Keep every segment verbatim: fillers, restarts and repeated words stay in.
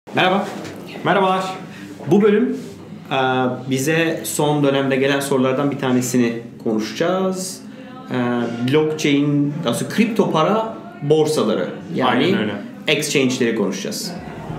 Merhaba. Merhabalar. Bu bölüm bize son dönemde gelen sorulardan bir tanesini konuşacağız. Blockchain, aslında kripto para borsaları, yani exchange'leri konuşacağız.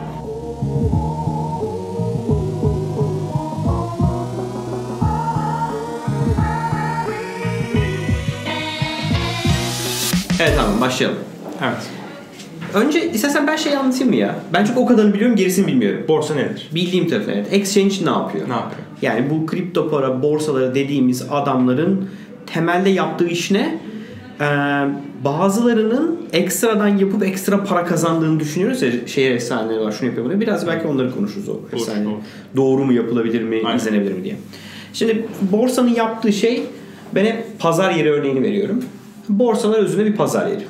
Evet tamam, başlayalım. Evet. Önce istersen ben şey anlatayım mı ya? Ben çok o kadarını biliyorum, gerisini bilmiyorum. Borsa nedir? Bildiğim tarafı evet. Exchange ne yapıyor? Ne yapıyor? Yani bu kripto para borsaları dediğimiz adamların temelde yaptığı iş ne? Ee, bazılarının ekstradan yapıp ekstra para kazandığını düşünüyoruz ya, şehir efsaneleri var, şunu yapıyor bunu. Biraz belki onları konuşuruz o efsane. Doğru. Doğru mu, yapılabilir mi, Aynen. izlenebilir mi diye. Şimdi borsanın yaptığı şey, ben hep pazar yeri örneğini veriyorum. Borsalar özünde bir pazar yeri.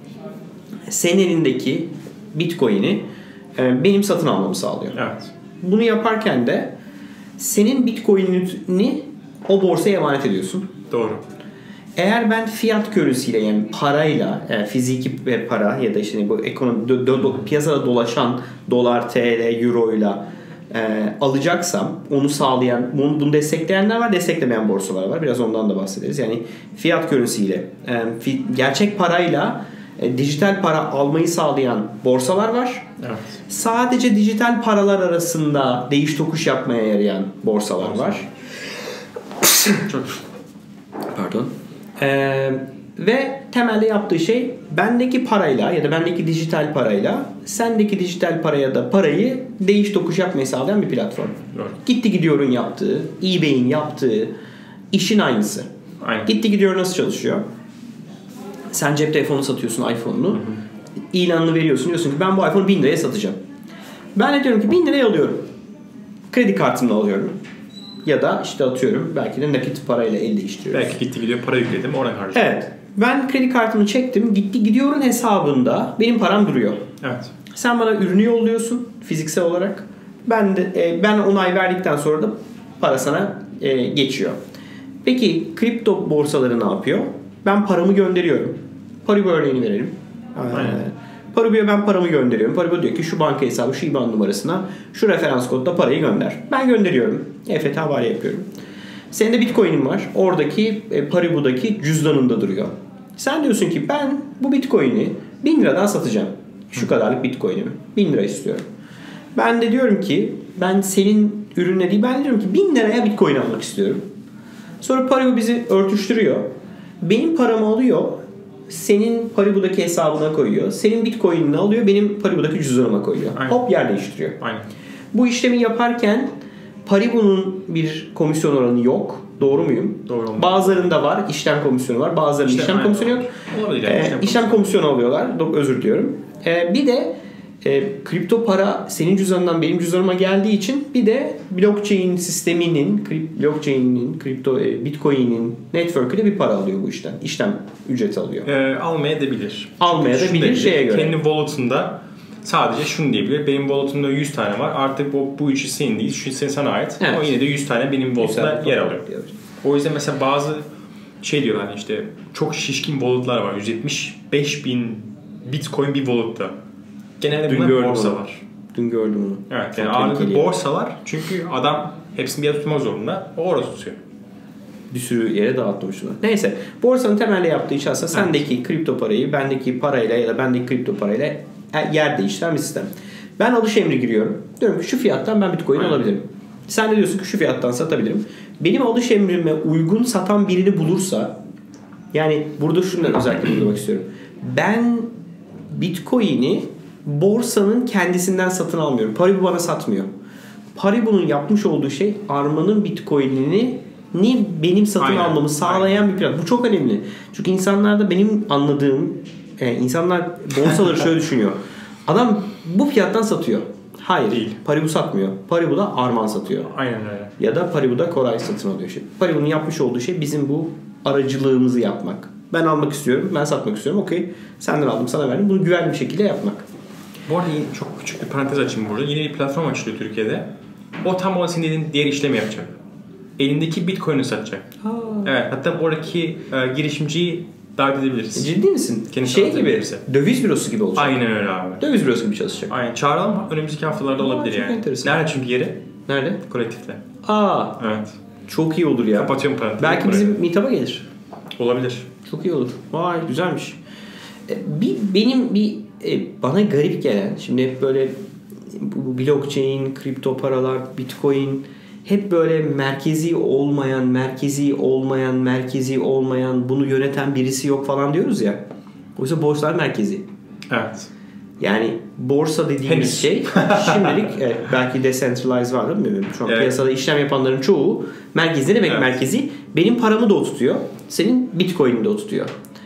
Senin elindeki Bitcoin'i benim satın almamı sağlıyor. Evet. Bunu yaparken de senin Bitcoin'ini o borsaya emanet ediyorsun. Doğru. Eğer ben fiat currency ile, yani parayla, yani fiziki para ya da işte bu ekonomi do, do, do, piyasada dolaşan dolar, T L, euro ile e, alacaksam, onu sağlayan, bunu, bunu destekleyenler var, desteklemeyen borsalar var. Biraz ondan da bahsederiz. Yani fiat currency ile, e, fi, gerçek parayla e, dijital para almayı sağlayan borsalar var. Evet. Sadece dijital paralar arasında değiş tokuş yapmaya yarayan borsalar var. Çok Pardon. Ee, ve temelde yaptığı şey, bendeki parayla ya da bendeki dijital parayla sendeki dijital paraya da parayı değiş tokuş yapmayı sağlayan bir platform. Doğru. Gitti gidiyorun yaptığı, eBay'in yaptığı işin aynısı. Aynen. Gitti gidiyor nasıl çalışıyor? Sen cep telefonu satıyorsun, iPhone'unu. Hı hı. İlanını veriyorsun, diyorsun ki ben bu iPhone'u bin liraya satacağım. Ben de diyorum ki bin liraya alıyorum. Kredi kartımla alıyorum. Ya da işte atıyorum, belki de nakit parayla el değiştiriyoruz. Belki gitti gidiyor para yükledim, oradan harcadım. Evet. Ben kredi kartımı çektim. Gitti gidiyorun hesabında benim param duruyor. Evet. Sen bana ürünü yolluyorsun fiziksel olarak. Ben de e, ben onay verdikten sonra da para sana e, geçiyor. Peki kripto borsaları ne yapıyor? Ben paramı gönderiyorum. Paribu örneğini verelim. Aynen. Paribu'ya ben paramı gönderiyorum. Paribu diyor ki şu banka hesabı, şu IBAN numarasına şu referans kodla parayı gönder. Ben gönderiyorum. E F T havale yapıyorum. Senin de Bitcoin'in var. Oradaki e, Paribu'daki cüzdanında duruyor. Sen diyorsun ki ben bu Bitcoin'i bin liradan satacağım. Şu kadarlık Bitcoin'imi. bin lira istiyorum. Ben de diyorum ki ben senin ürününe değil, ben diyorum ki bin liraya Bitcoin almak istiyorum. Sonra Paribu bizi örtüştürüyor. Benim paramı alıyor. Senin Paribu'daki hesabına koyuyor. Senin Bitcoin'ini alıyor. Benim Paribu'daki cüzdanıma koyuyor. Aynen. Hop, yer değiştiriyor. Aynen. Bu işlemi yaparken Paribu'nun bir komisyon oranı yok. Doğru muyum? Doğru. Bazılarında var. İşlem komisyonu var. Bazılarında işlem, işlem komisyonu yok. Olabilir. Yani. Ee, işlem, işlem komisyonu alıyorlar. Özür diliyorum. Ee, bir de e, kripto para senin cüzdanından benim cüzdanıma geldiği için bir de blockchain sisteminin, blockchain'in, kripto e, Bitcoin'in network'ü bir para alıyor bu işten. İşlem ücreti alıyor. Ee, almayabilir. Almayabilir şeye göre. Kendi wallet'ında sadece şunu diyebilir. Benim wallet'ımda yüz tane var. Artık bu, bu üçü senin değil. Şu senin sana ait. Evet. Ama yine de yüz tane benim wallet'ımda yer alıyor. Diyor. O yüzden mesela bazı şey diyorlar hani işte çok şişkin wallet'lar var. yüz yetmiş beş bin Bitcoin bir wallet'ta. Genelde Dün bunlar borsa var. Dün gördüm onu. Evet. Yani ağırlıklı borsalar. Çünkü adam hepsini bir yere tutmak zorunda. O orada tutuyor. Bir sürü yere dağıtmış şunu. Neyse. Borsanın temelde yaptığı iş aslında evet. Sendeki kripto parayı bendeki parayla ya da bendeki kripto parayla yer değiştiren bir sistem. Ben alış emri giriyorum. Diyorum ki şu fiyattan ben Bitcoin evet. alabilirim. Sen de diyorsun ki şu fiyattan satabilirim. Benim alış emrime uygun satan birini bulursa, yani burada şundan özellikle bulmak istiyorum. Ben Bitcoin'i borsanın kendisinden satın almıyorum. Paribu bana satmıyor. Paribu'nun yapmış olduğu şey Arman'ın Bitcoin'ini ni benim satın Aynen. almamı sağlayan Aynen. bir platform. Bu çok önemli. Çünkü insanlarda benim anladığım e, insanlar borsaları şöyle düşünüyor. Adam bu fiyattan satıyor. Hayır. Değil. Paribu satmıyor. Paribu da Arman satıyor. Aynen öyle. Ya da Paribu da Koray satın alıyor. Şey. Paribu'nun yapmış olduğu şey bizim bu aracılığımızı yapmak. Ben almak istiyorum. Ben satmak istiyorum. Okey. Senden aldım, sana verdim. Bunu güvenli bir şekilde yapmak. Bu arada çok küçük bir parantez açayım burada. Yeni bir platform açılıyor Türkiye'de. O tam o senin dediğin diğer işlemi yapacak. Elindeki Bitcoin'i satacak. Aa. Evet. Hatta oradaki e, girişimciyi davet edebiliriz. Ciddi misin? Kendisi şey gibi, döviz bürosu gibi olacak. Aynen öyle abi. Döviz bürosu gibi çalışacak. Aynen. Çağıralım önümüzdeki haftalarda Aa, olabilir çok yani. Enteresan. Nerede çünkü yeri? Nerede? Kolektifte. Aa. Evet. Çok iyi olur ya. Kapatıyorum parantezi. Belki bizim meetup'a gelir. Olabilir. Çok iyi olur. Vay güzelmiş. Bir benim bir bana garip gelen, şimdi hep böyle bu blockchain, kripto paralar, bitcoin hep böyle merkezi olmayan, merkezi olmayan, merkezi olmayan, bunu yöneten birisi yok falan diyoruz ya. Oysa borsalar merkezi. Evet. Yani borsa dediğimiz Henüz. şey şimdilik evet, belki decentralize var değil mi? Şu an evet. Piyasada işlem yapanların çoğu merkezi. Ne demek evet. merkezi? Benim paramı da o tutuyor. Senin bitcoin'ini de o tutuyor.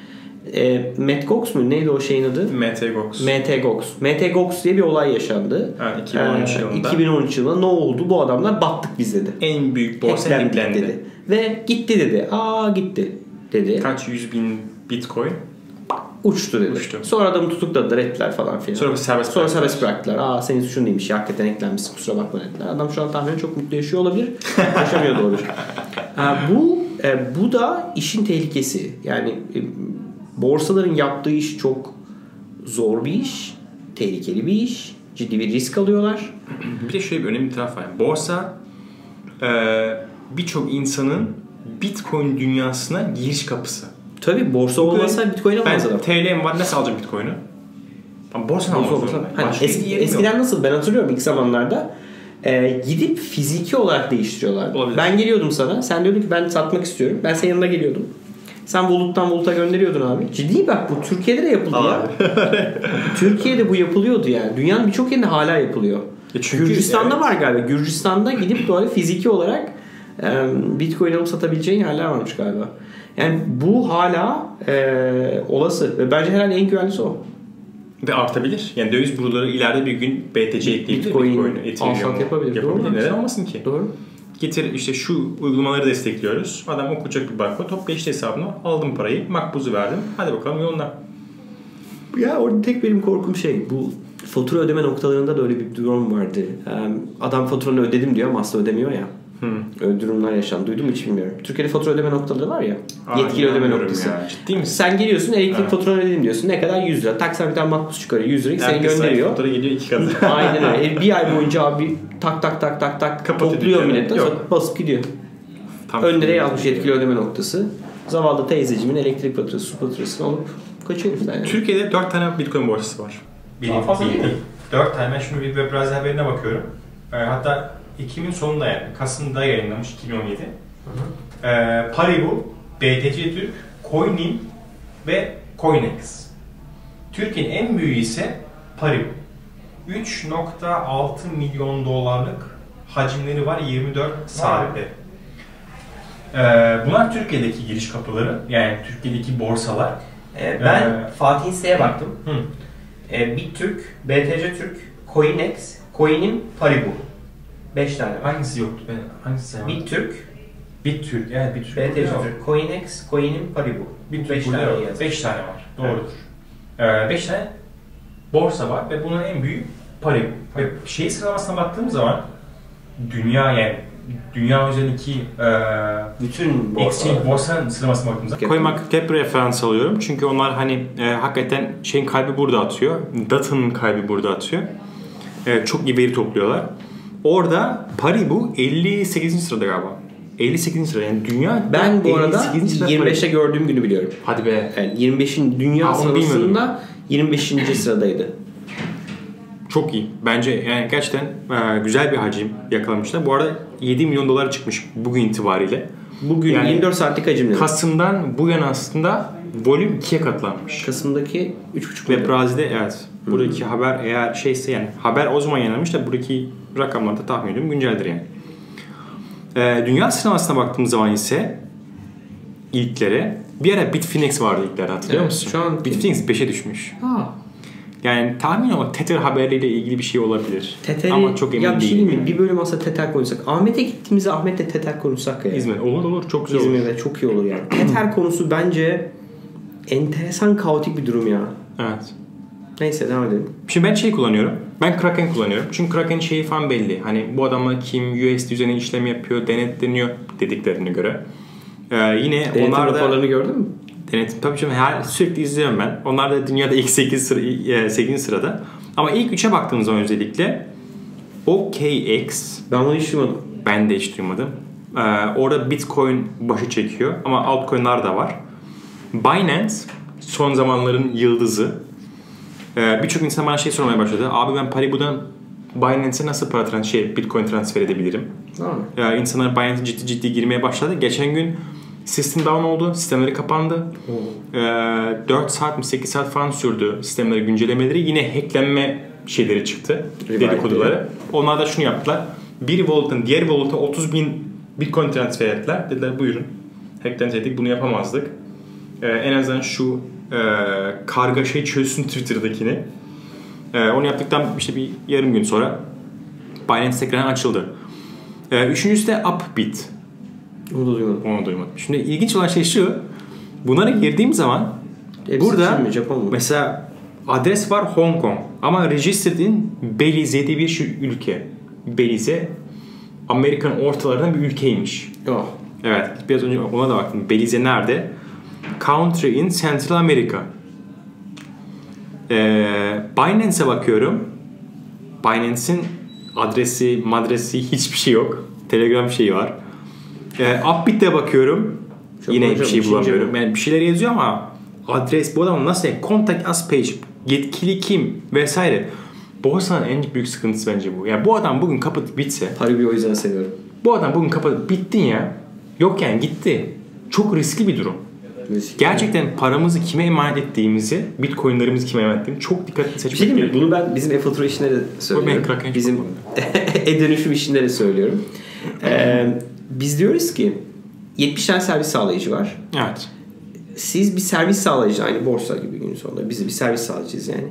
E, Mt. Gox mu? Neydi o şeyin adı? M T Gox. M T Gox. M T Gox diye bir olay yaşandı. Evet, iki bin on üç ee, yılında. iki bin on üç yılında ne oldu? Bu adamlar battık biz dedi. En büyük borsa hacklendi dedi. Ve gitti dedi. Aa gitti dedi. Kaç yüz bin bitcoin? Uçtu dedi. Uçtu. Sonra adamı tutukladılar ettiler falan filan. Sonra serbest Sonra serbest bıraktılar. Aa senin suçun değilmiş ya. Hakikaten eklenmişsin. Kusura bakma dediler. Adam şu an tahminen çok mutlu yaşıyor olabilir. Yaşamıyor doğru. Ha, bu e, bu da işin tehlikesi. Yani e, borsaların yaptığı iş çok zor bir iş. Tehlikeli bir iş. Ciddi bir risk alıyorlar. Bir de şöyle bir önemli bir taraf var. Borsa e, birçok insanın Bitcoin dünyasına giriş kapısı. Tabii borsa olmasa Bitcoin alamaz adam. Ben T L'm var nasıl alacağım Bitcoin'i? Ama borsa almaz zorunda. Hani eski, eskiden yok. Nasıl ben hatırlıyorum ilk zamanlarda e, gidip fiziki olarak değiştiriyorlardı. Olabilir. Ben geliyordum sana. Sen diyordun ki ben satmak istiyorum. Ben senin yanına geliyordum. Sen Volut'tan Volut'a gönderiyordun abi. Ciddi bak bu Türkiye'de de yapıldı ya. Türkiye'de bu yapılıyordu yani. Dünyanın birçok yerinde hala yapılıyor. E çünkü, Gürcistan'da evet. var galiba. Gürcistan'da gidip böyle fiziki olarak e, Bitcoin alıp satabileceğin yerler varmış galiba. Yani bu hala e, olası ve bence herhalde en güvenlisi o. Ve artabilir. Yani döviz büroları ileride bir gün B T C ekleyebilir. Bitcoin, alsat yapabilir. Yapabilir. Neden olmasın ki? Doğru. Getir işte şu uygulamaları destekliyoruz. Adam okuyacak bir barkod. Top geçti hesabına. Aldım parayı. Makbuzu verdim. Hadi bakalım yoluna. Ya orada tek benim korkum şey. Bu fatura ödeme noktalarında da öyle bir durum vardı. Adam faturanı ödedim diyor ama aslında ödemiyor ya. Hmm. Öyle durumlar yaşandı. Duydum mu hiç bilmiyorum. Türkiye'de fatura ödeme noktaları var ya. Aa, yetkili ödeme noktası. Ya. Ciddi misin? Sen geliyorsun elektrik evet. faturanı ödedim diyorsun. Ne kadar? yüz lira. Tak sen bir tane makbuz çıkarıyor. yüz lirayı seni gönderiyor. Fatura geliyor iki katı. Aynen öyle. Bir ay boyunca abi tak tak tak tak tak Kapat topluyor milletten. Basıp gidiyor. Tam önlere yazmış yetkili ödeme noktası. Zavallı teyzecimin elektrik faturası, su faturasını alıp kaçıyor herifler yani. Türkiye'de dört tane Bitcoin borsası var. Daha fazla değil. dört tane. Ben şimdi bir web browser haberine bakıyorum. Hatta Ekim'in sonunda yani Kasım'da yayınlamış iki bin on yedi. Hı hı. Ee, Paribu, B T C Türk, Coinim ve Coinex. Türkiye'nin en büyüğü ise Paribu. üç nokta altı milyon dolarlık hacimleri var yirmi dört saatte. Ee, bunlar Türkiye'deki giriş kapıları. Yani Türkiye'deki borsalar. Ee, ben ee, Fatih Hisse'ye baktım. Ee, BitTürk, B T C Türk, Coinex, Coinim, Paribu. beş tane. Hangisi yoktu? Ben hangisi var? BitTürk. BitTürk. Evet BitTürk. B T C Türk, Coinex, Coinim, Paribu. beş tane yok. beş tane var. Doğrudur. beş evet. tane borsa var ve bunun en büyüğü Paribu. Ve şey sıralamasına baktığım zaman dünya yani dünya üzerindeki e, bütün exchange borsanın sıralamasına baktığım zaman CoinMarketCap referans alıyorum. Çünkü onlar hani e, hakikaten şeyin kalbi burada atıyor. Data'nın kalbi burada atıyor. E, çok iyi veri topluyorlar. Orada Paribu elli sekizinci sırada galiba. elli sekizinci sırada yani dünya. Ben bu arada yirmi beşe gördüğüm günü biliyorum. Hadi be. Yani yirmi beşin dünya ha, sırasında yirmi beşinci sıradaydı. Çok iyi. Bence yani gerçekten e, güzel bir hacim yakalamışlar. Bu arada yedi milyon dolar çıkmış bugün itibariyle. Bugün yani yirmi dört saatlik hacimleri. Kasım'dan bu yana aslında volüm ikiye katlanmış. Kasım'daki üç buçuk ve Brazil'de evet. Buradaki hmm. haber eğer şeyse yani haber o zaman yayınlanmış da buradaki rakamlar da tahmin ediyorum günceldir yani. Ee, dünya sıralamasına baktığımız zaman ise ilklere bir ara Bitfinex vardı ilklere hatırlıyor evet, musun? Şu an Bitfinex beşe düşmüş. Ha. Yani tahmin ama Tether haberleriyle ilgili bir şey olabilir. Tether'i, ama çok emin ya değilim. Bir, bir bölüm aslında Tether konuşsak. Ahmet'e gittiğimizde Ahmet'le Tether konuşsak ya. İzmir olur olur çok güzel İzmir'de olur. İzmir'de çok iyi olur yani. Tether konusu bence enteresan kaotik bir durum ya. Evet. Neyse devam edelim. Şimdi ben şey kullanıyorum. Ben Kraken kullanıyorum. Çünkü Kraken şeyi falan belli. Hani bu adamlar kim, U S D üzerine işlem yapıyor, denetleniyor dediklerine göre. Ee, yine Denetim onlar da... raporlarını gördün mü? Denetim tabii canım, her sürekli izliyorum ben. Onlar da dünyada ilk sekiz sıra, sekizinci sırada. Ama ilk üçe baktığımız zaman özellikle O K X. Ben bunu hiç duymadım. Ben de hiç duymadım. Ee, orada Bitcoin başı çekiyor ama altcoin'lar da var. Binance son zamanların yıldızı. Ee, Birçok insan bana şey sormaya başladı. Abi ben Paribu'dan Binance'e nasıl para trans şey Bitcoin transfer edebilirim? Ee, insanlar Binance'e ciddi ciddi girmeye başladı. Geçen gün sistem down oldu. Sistemleri kapandı. Ee, dört saat mi sekiz saat falan sürdü sistemleri güncellemeleri. Yine hacklenme şeyleri çıktı. Dedikoduları. Onlar da şunu yaptılar. Bir wallet'ın diğer wallet'a otuz bin Bitcoin transfer ettiler. Dediler buyurun. Hacklenseydik bunu yapamazdık. Ee, en azından şu e, kargaşayı çözsün Twitter'dakini. Ee, onu yaptıktan işte bir yarım gün sonra Binance tekrar açıldı. Ee, üçüncüsü de Upbit. Onu da duymadım. Onu duymadım. Şimdi ilginç olan şey şu. Bunlara girdiğim zaman hepsi burada mi, mesela adres var Hong Kong ama registered in Belize diye bir şu ülke. Belize Amerika'nın ortalarından bir ülkeymiş. Oh. Evet. Biraz önce ona da baktım. Belize nerede? Country in Central America. Ee, Binance'e bakıyorum. Binance'in adresi, madresi hiçbir şey yok. Telegram şeyi var. Ee, Upbit'e bakıyorum. Çok yine hiçbir şey bulamıyorum. Yani bir şeyler yazıyor ama adres bu adamın nasıl? Contact us page. Yetkili kim? Vesaire. Borsanın en büyük sıkıntısı bence bu. Yani bu adam bugün kapatıp bitse. Paribu'yu o yüzden seviyorum. Bu adam bugün kapatıp bittin ya. Yok yani gitti. Çok riskli bir durum. Riskli. Gerçekten paramızı kime emanet ettiğimizi, Bitcoin'lerimizi kime emanet ettiğimizi çok dikkatli seçmek şey gerekiyor. Bunu ben bizim e-fatura işinde de söylüyorum. Bizim e-dönüşüm işinde de söylüyorum. ee, biz diyoruz ki yetmiş tane servis sağlayıcı var. Evet. Siz bir servis sağlayıcı, aynı borsa gibi günün sonunda. Biz de bir servis sağlayıcıyız yani.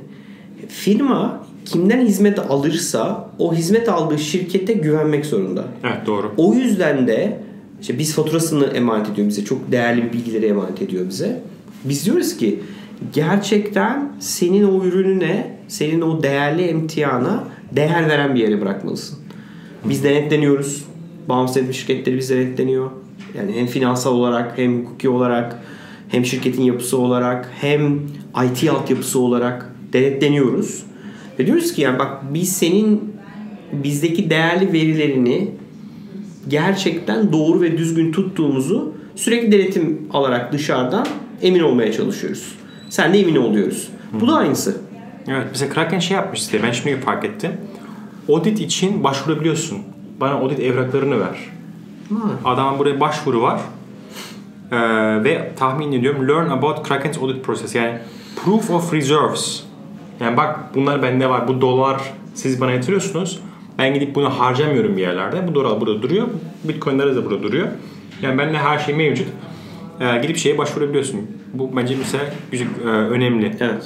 Firma kimden hizmet alırsa o hizmet aldığı şirkete güvenmek zorunda. Evet, doğru. O yüzden de işte biz faturasını emanet ediyor bize. Çok değerli bilgileri emanet ediyor bize. Biz diyoruz ki gerçekten senin o ürününe, senin o değerli emtiyana değer veren bir yere bırakmalısın. Biz denetleniyoruz. Bağımsız etmiş şirketleri biz denetleniyor. Yani hem finansal olarak, hem hukuki olarak, hem şirketin yapısı olarak, hem I T altyapısı olarak denetleniyoruz. Ve diyoruz ki yani bak biz senin bizdeki değerli verilerini gerçekten doğru ve düzgün tuttuğumuzu sürekli denetim alarak dışarıdan emin olmaya çalışıyoruz. Sen de emin oluyoruz. Hı. Bu da aynısı. Evet. Mesela Kraken şey yapmış size. Ben şimdi fark ettim. Audit için başvurabiliyorsun. Bana audit evraklarını ver. Ha. Adamın buraya başvuru var. Ee, ve tahmin ediyorum learn about Kraken's audit process. Yani proof of reserves. Yani bak bunlar bende var. Bu dolar siz bana yatırıyorsunuz. Ben gidip bunu harcamıyorum bir yerlerde. Bu dolar burada duruyor. Bitcoin'ler de burada duruyor. Yani bende her şey mevcut. Ee, gidip şeye başvurabiliyorsun. Bu bence mesela güzel, e, önemli. Evet.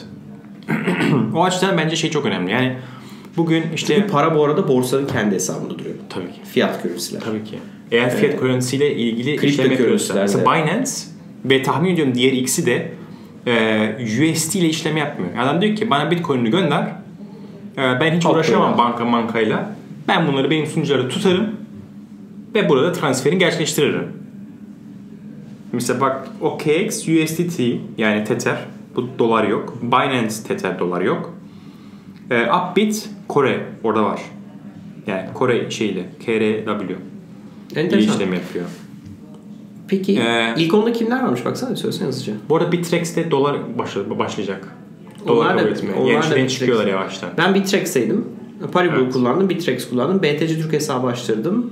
O açıdan bence şey çok önemli. Yani bugün işte... Çünkü para bu arada borsanın kendi hesabında duruyor. Tabii ki. Fiyat currency'ler. Tabii ki. Eğer fiyat evet. currency ile ilgili işlem yapıyorsa. Mesela Binance ve tahmin ediyorum diğer ikisi de e, U S D ile işlem yapmıyor. Adam diyor ki bana Bitcoin'ini gönder. E, ben hiç uğraşamam banka bankayla. Ben bunları benim sunucularda tutarım ve burada transferini gerçekleştiririm. Mesela bak O K X U S D T yani Tether, bu dolar yok. Binance Tether dolar yok. E, Upbit Kore orada var. Yani Kore şeyle K R W ile işlem yapıyor. Peki ee, ilk onda kimler varmış baksana söylesene hızlıca. Bu arada Bitrex'te dolar başlayacak. Dolar kabul etmeye. Yani şeyden çıkıyorlar yavaştan. Ben Bitrex'teydim. Paribu evet. kullandım, Bitrex kullandım. B T C Türk hesabı açtırdım.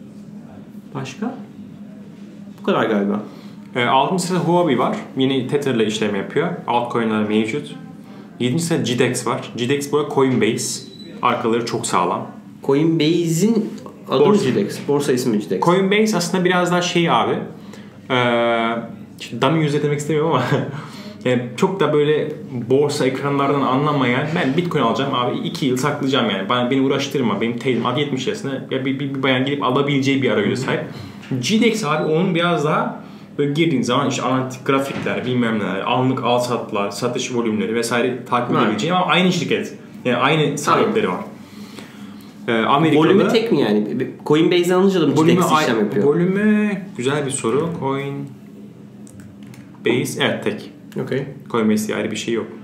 Başka? Bu kadar galiba. E, altıncı sırada Huobi var. Yine Tether ile işlem yapıyor. Altcoin'ler mevcut. yedinci sırada G D E X var. G D E X bu arada Coinbase. Arkaları çok sağlam. Coinbase'in adı mı G D E X? Borsa ismi G D E X. Coinbase aslında biraz daha şey abi. Ee, dummy yüzde demek istemiyorum ama yani çok da böyle borsa ekranlardan anlamayan ben Bitcoin alacağım abi iki yıl saklayacağım yani. Bana, beni uğraştırma. Benim teyzem adı yetmiş yaşında ya bir, bir, bir bayan gelip alabileceği bir arayüze sahip. G D E X abi onun biraz daha böyle girdiğin zaman işte analitik grafikler bilmem neler, anlık al satlar, satış volümleri vesaire takip edebileceğin ama aynı şirket. Yani aynı sahipleri var. Amerika'da, volümü tek mi yani? Coinbase'den alınca da mı G D E X işlem yapıyor? Volümü güzel bir soru. Coin Coinbase evet tek. Okay. Coinbase ayrı bir şey yok.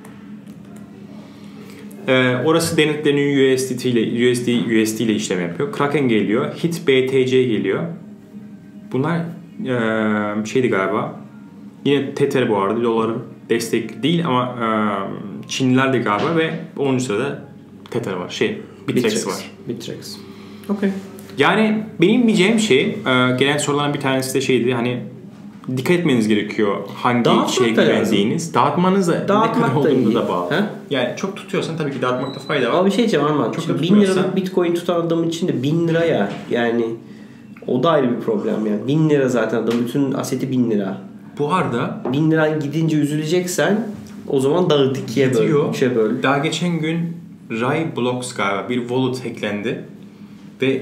Ee, orası denetleniyor U S D T ile U S D U S D ile işlem yapıyor. Kraken geliyor. Hit B T C geliyor. Bunlar e, şeydi galiba. Yine Tether bu arada doların destekli değil ama e, Çinliler de galiba ve onuncu sırada Tether var. Şey Bittrex, Bittrex var. Bittrex. Okay. Yani benim diyeceğim şey e, gelen sorulardan bir tanesi de şeydi hani dikkat etmeniz gerekiyor hangi Dağıtmak şeye güvendiğiniz. Dağıtmanız da ne kadar olduğunu da bağlı. He? Yani çok tutuyorsan tabii ki dağıtmakta fayda var. Ama bir şey diyeceğim Arman. Çok bin liralık Bitcoin tutan adam için de bin lira ya. Yani o da ayrı bir problem yani. Bin lira zaten adam bütün aseti bin lira. Bu arada bin lira gidince üzüleceksen o zaman dağıt ikiye böl. Üçe böl. Daha geçen gün Raiblocks galiba bir wallet hacklendi ve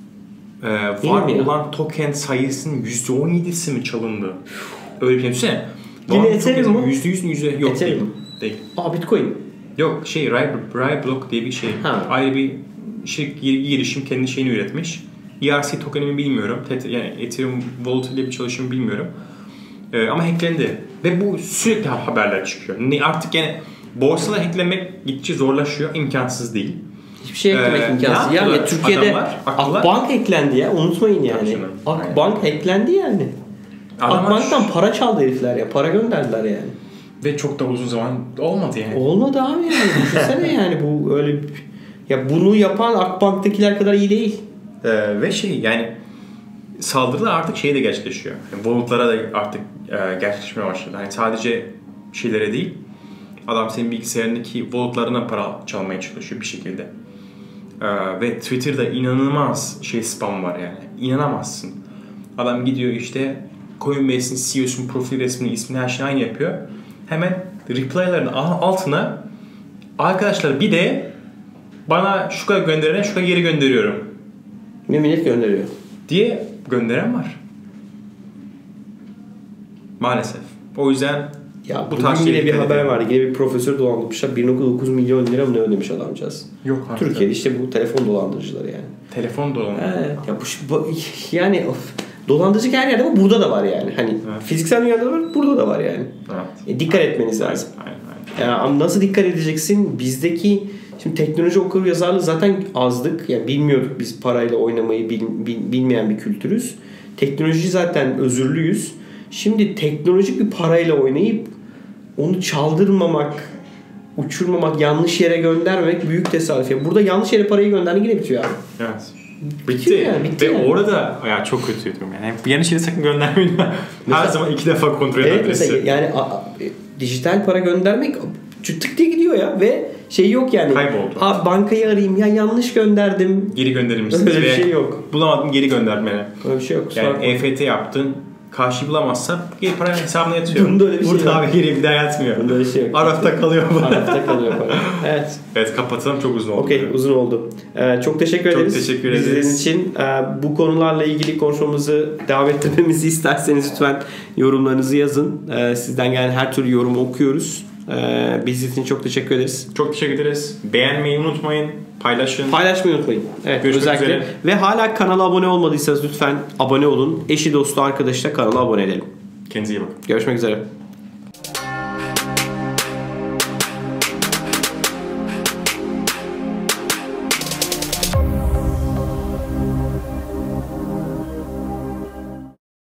e, var olan token sayısının yüzde on yedisi mi çalındı? Öyle bir şey düşünsene. Yine Ethereum mu? yüzde yüz mü? yüzde yok Ethereum. değil. değil. Aa Bitcoin. Yok şey Raiblock diye bir şey. Ha. Ayrı bir şey, girişim kendi şeyini üretmiş. E R C tokenimi bilmiyorum. Yani Ethereum Wallet ile bir çalışım bilmiyorum. Ee, ama hacklendi. Ve bu sürekli haberler çıkıyor. Ne, artık yani borsada hacklemek gittikçe zorlaşıyor. İmkansız değil. Hiçbir şey hacklemek ee, imkansız. Ya, ya Türkiye'de adamlar, Akbank hacklendi ya. Unutmayın yani. Akbank hacklendi yani. Adamlar Akbank'tan para çaldı herifler ya. Para gönderdiler yani. Ve çok da uzun zaman olmadı yani. Olmadı abi yani. Düşünsene yani bu öyle ya bunu yapan Akbank'takiler kadar iyi değil. Ee, ve şey yani saldırılar artık şeye de gerçekleşiyor. Yani wallet'lara da artık e, gerçekleşmeye başladı. Hani sadece şeylere değil. Adam senin bilgisayarındaki wallet'larına para çalmaya çalışıyor bir şekilde. Ee, ve Twitter'da inanılmaz şey spam var yani. İnanamazsın. Adam gidiyor işte Coinbase'in C E O'sunun profil resmini, ismini her şeyi aynı yapıyor. Hemen reply'ların altına arkadaşlar bir de bana şu kadar gönderene şu kadar geri gönderiyorum. Ne millet gönderiyor diye gönderen var. Maalesef. O yüzden ya bu tarz yine bir haber vardı. Yine bir profesör dolandırmışlar. bir nokta dokuz milyon lira mı ne ödemiş adamcağız? Yok artık. Türkiye'de işte bu telefon dolandırıcıları yani. Telefon dolandırıcıları. Evet. Ya bu, bu yani of, dolandırıcı her yerde ama burada da var yani. Hani evet. Fiziksel dünyada da var, burada da var yani. Evet. E, dikkat etmeniz lazım. Aynen, aynen. Yani ama nasıl dikkat edeceksin? Bizdeki şimdi teknoloji okur yazarlığı zaten azdık. Yani bilmiyorduk biz parayla oynamayı bil, bil, bilmeyen bir kültürüz. Teknoloji zaten özürlüyüz. Şimdi teknolojik bir parayla oynayıp onu çaldırmamak, uçurmamak, yanlış yere göndermemek büyük tesadüf. Yani burada yanlış yere parayı gönderdi yine bitiyor abi. Evet. Bitti. Yani, bitti Ve yani. orada ya çok kötü diyorum yani. Yanlış yere sakın göndermeyin. Her zaman iki defa kontrol edin evet, adresi. Mesela, yani a, a, dijital para göndermek tık diye gidiyor ya ve şey yok yani. Kayboldu. Ha bankayı arayayım ya yanlış gönderdim. Geri gönderir misiniz? Öyle bir şey yok. Bulamadım geri göndermene. Öyle bir şey yok. Yani E F T yaptın. Karşıyı bulamazsa geri paranın hesabına yatıyor. Bunda öyle bir şey Burada yok. abi geri bir daha yatmıyor. Bunda öyle bir şey yok. Arafta kalıyor. Arafta kalıyor para. Evet. Evet kapatalım çok uzun oldu. Okey uzun oldu. Ee, çok teşekkür çok ederiz. Çok teşekkür ederiz. İzlediğiniz için ee, bu konularla ilgili konuşmamızı devam ettirmemizi isterseniz lütfen yorumlarınızı yazın. Ee, sizden gelen her türlü yorumu okuyoruz. Ee, biz için çok teşekkür ederiz. Çok teşekkür ederiz. Beğenmeyi unutmayın. Paylaşın. Paylaşmayı unutmayın. Evet, görüşmek özellikle. üzere. Ve hala kanala abone olmadıysanız lütfen abone olun. Eşi dostu arkadaşla kanala abone edelim. Kendinize iyi bakın. Görüşmek üzere.